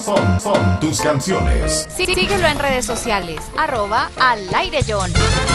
Son tus canciones. Síguelo en redes sociales, @alairejón.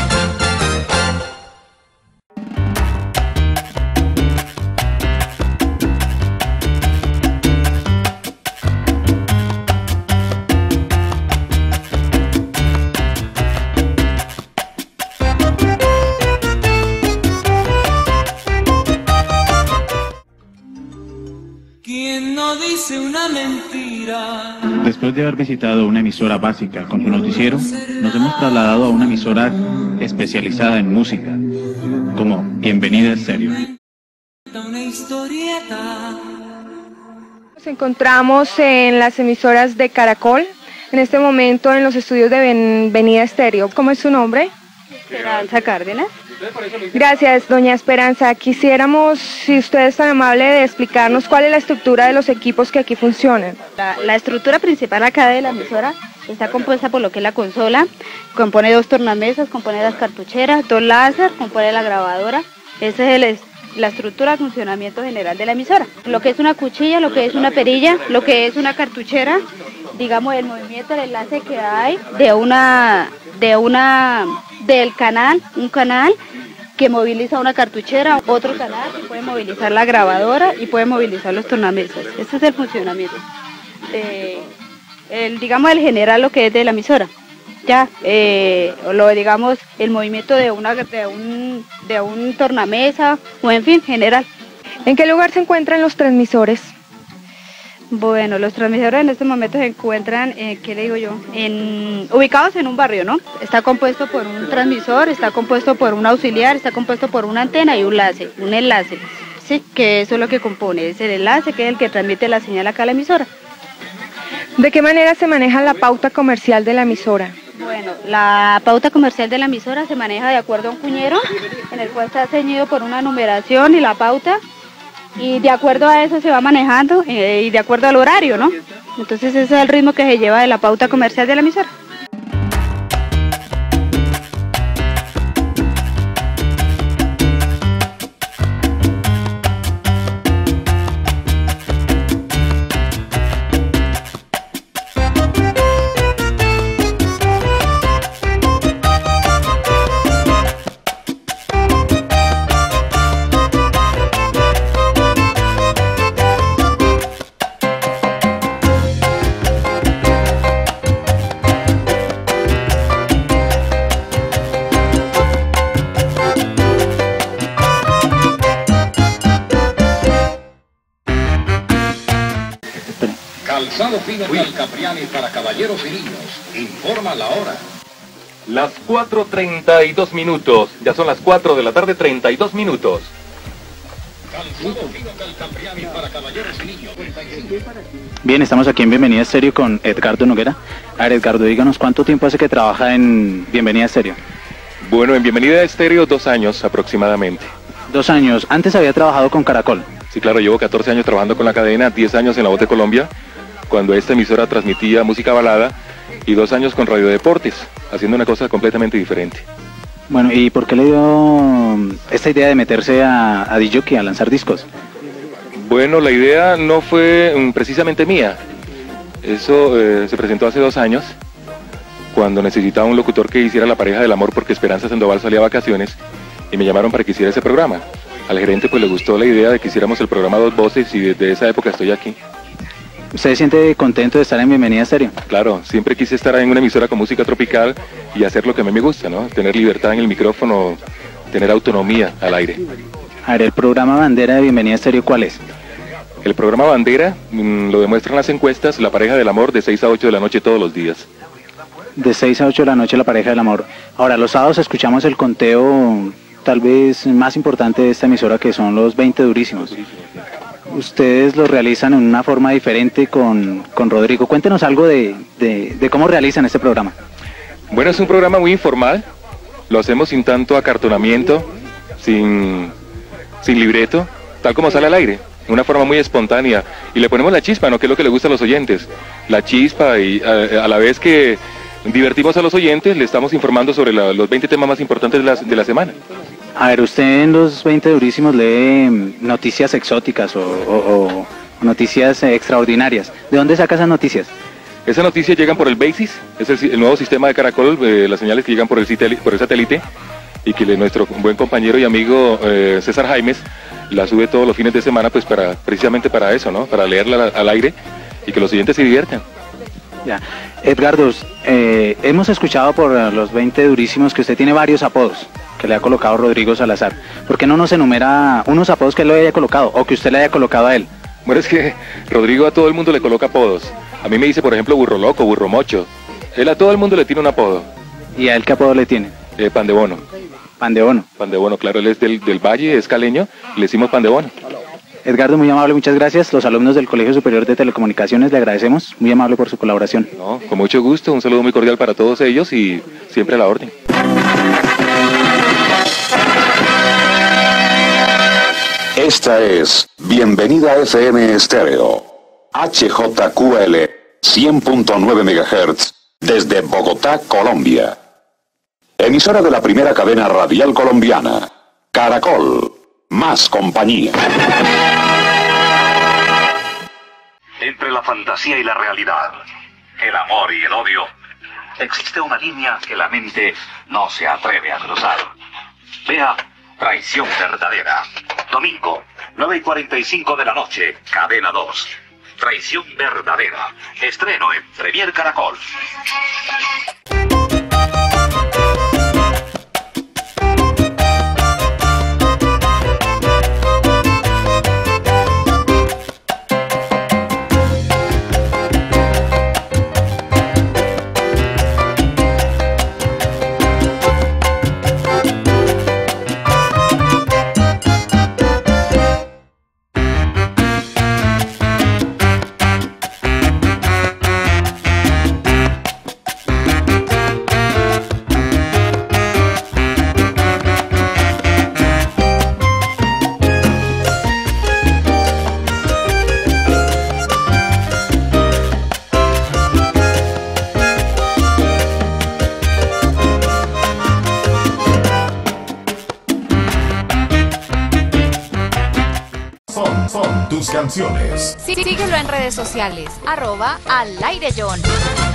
¿Quién no dice una mentira? Después de haber visitado una emisora básica con su noticiero, nos hemos trasladado a una emisora especializada en música, como Bienvenida Estéreo. Una historieta. Nos encontramos en las emisoras de Caracol, en este momento en los estudios de Bienvenida Estéreo. ¿Cómo es su nombre? Esperanza Cárdenas. Gracias, doña Esperanza. Quisiéramos, si usted es tan amable, de explicarnos cuál es la estructura de los equipos que aquí funcionan. La estructura principal acá de la emisora está compuesta por lo que es la consola, compone 2 tornamesas, compone las cartucheras, 2 láser, compone la grabadora. Esa es la estructura de funcionamiento general de la emisora. Lo que es una cuchilla, lo que es una perilla, lo que es una cartuchera, digamos el movimiento, el enlace que hay del canal, un canal que moviliza una cartuchera, otro canal que puede movilizar la grabadora y puede movilizar los tornamesas. Ese es el funcionamiento, digamos el general, lo que es de la emisora. Ya, digamos el movimiento de un tornamesa o en fin, general. ¿En qué lugar se encuentran los transmisores? Bueno, los transmisores en este momento se encuentran, ¿qué le digo yo? Ubicados en un barrio, ¿no? Está compuesto por un transmisor, está compuesto por un auxiliar, está compuesto por una antena y un enlace, sí, que eso es lo que compone, es el enlace que es el que transmite la señal acá a la emisora. ¿De qué manera se maneja la pauta comercial de la emisora? Bueno, la pauta comercial de la emisora se maneja de acuerdo a un cuñero, en el cual está ceñido por una numeración y la pauta, y de acuerdo a eso se va manejando y de acuerdo al horario, ¿no? Entonces ese es el ritmo que se lleva de la pauta comercial de la emisora. Calzado fino Calcapriani para caballeros y niños. Informa la hora. Las 4:32 minutos. Ya son las 4 de la tarde, 32 minutos. Calzado fino Calcapriani para caballeros y niños. Bien, estamos aquí en Bienvenida Estéreo con Edgardo Noguera. A ver, Edgardo, díganos, ¿cuánto tiempo hace que trabaja en Bienvenida Estéreo? Bueno, en Bienvenida Estéreo 2 años aproximadamente. 2 años. Antes había trabajado con Caracol. Sí, claro, llevo 14 años trabajando con la cadena, 10 años en La Voz de Colombia, cuando esta emisora transmitía música balada, y 2 años con Radio Deportes, haciendo una cosa completamente diferente. Bueno, ¿y por qué le dio esta idea de meterse a DJ, a lanzar discos? Bueno, la idea no fue precisamente mía. Eso se presentó hace 2 años, cuando necesitaba un locutor que hiciera La Pareja del Amor, porque Esperanza Sandoval salía a vacaciones, y me llamaron para que hiciera ese programa. Al gerente pues le gustó la idea de que hiciéramos el programa 2 Voces, y desde esa época estoy aquí. ¿Usted se siente contento de estar en Bienvenida Estéreo? Claro, siempre quise estar en una emisora con música tropical y hacer lo que a mí me gusta, ¿no? Tener libertad en el micrófono, tener autonomía al aire. A ver, ¿el programa bandera de Bienvenida Estéreo cuál es? El programa bandera lo demuestran las encuestas, La Pareja del Amor, de 6 a 8 de la noche todos los días. De 6 a 8 de la noche, La Pareja del Amor. Ahora, los sábados escuchamos el conteo tal vez más importante de esta emisora, que son los 20 durísimos. Ustedes lo realizan en una forma diferente con Rodrigo. Cuéntenos algo de cómo realizan este programa. Bueno, es un programa muy informal, lo hacemos sin tanto acartonamiento, sin libreto, tal como sale al aire, de una forma muy espontánea, y le ponemos la chispa, ¿no? Que es lo que le gusta a los oyentes, la chispa, y a la vez que divertimos a los oyentes, le estamos informando sobre los 20 temas más importantes de la semana. A ver, usted en los 20 durísimos lee noticias exóticas o noticias extraordinarias. ¿De dónde saca esas noticias? Esas noticias llegan por el BASIS, es el nuevo sistema de Caracol, las señales que llegan por el satélite y que nuestro buen compañero y amigo César Jaimes la sube todos los fines de semana, pues precisamente para eso, ¿no? Para leerla al aire y que los oyentes se diviertan. Ya. Edgardo, hemos escuchado por los 20 durísimos que usted tiene varios apodos que le ha colocado Rodrigo Salazar. ¿Por qué no nos enumera unos apodos que él le haya colocado o que usted le haya colocado a él? Bueno, es que Rodrigo a todo el mundo le coloca apodos. A mí me dice, por ejemplo, burro loco, burro mocho. Él a todo el mundo le tiene un apodo. ¿Y a él qué apodo le tiene? Pan de bono. Pan de bono. Pan de bono, claro, él es del Valle, es caleño, y le decimos pan de bono. Edgardo, muy amable, muchas gracias. Los alumnos del Colegio Superior de Telecomunicaciones le agradecemos. Muy amable por su colaboración. No, con mucho gusto, un saludo muy cordial para todos ellos y siempre a la orden. Esta es Bienvenida FM Estéreo, HJQL 100.9 MHz, desde Bogotá, Colombia. Emisora de la primera cadena radial colombiana, Caracol, más compañía. Entre la fantasía y la realidad, el amor y el odio, existe una línea que la mente no se atreve a cruzar. Vea Traición Verdadera. Domingo, 9:45 de la noche, Cadena 2. Traición Verdadera. Estreno en Premier Caracol. Son tus canciones. Síguelo en redes sociales, @alairejón.